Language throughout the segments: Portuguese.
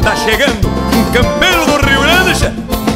tá chegando um campeiro do Rio Grande, che.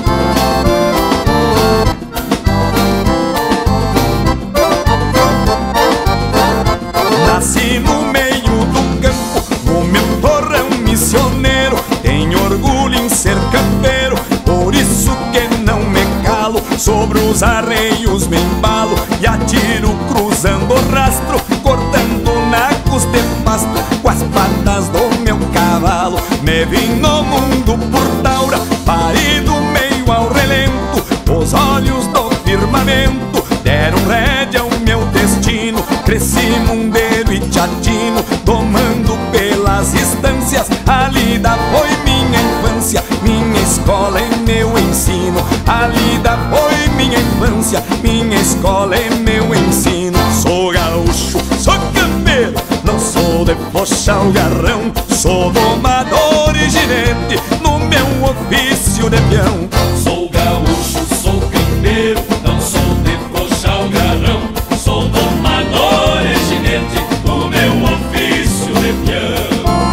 Nasci no meio do campo, no meu torrão missioneiro. Tenho orgulho em ser campeiro, por isso que não me calo. Sobre os arreios me embalo e atiro cruzando o rastro, cortando nacos de pasto com as patas do meu cavalo. Me vim no mundo por taura, parido meio ao relento. Os olhos do firmamento deram rédea ao meu destino. Cresci mundeiro e teatino, tomando pelas estâncias. A lida foi minha infância, minha escola e meu ensino. A lida foi minha infância, minha escola e meu ensino. Sou gaúcho, sou campeiro, não sou de puxar o garrão. Sou domador e ginete no meu ofício de peão. Sou gaúcho, sou campeiro, não sou de puxar o garrão. Sou domador e ginete no meu ofício de peão.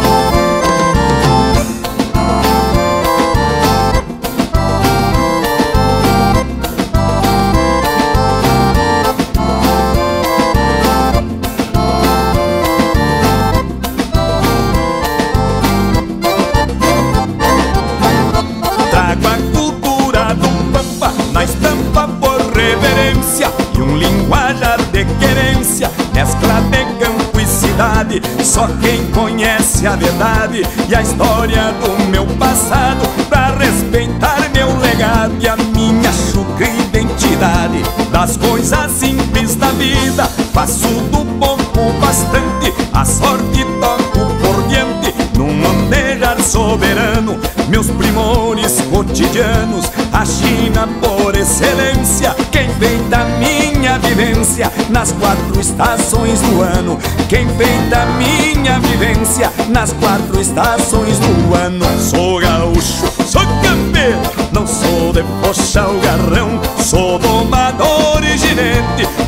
Trago a cultura do pampa na estampa por reverência e um linguajar de querência, mescla de campo e cidade. Só quem conhece a verdade e a história do meu passado, pra respeitar meu legado e a minha chucra identidade. Das coisas simples da vida faço do pouco bastante, a sorte toco por diante num mandejar soberano. Meus primores cotidianos, a China por excelência. Quem vem da minha vivência nas 4 estações do ano. Quem vem da minha vivência nas 4 estações do ano. Sou gaúcho, sou campeiro, não sou de puxar o garrão. Sou domador e ginete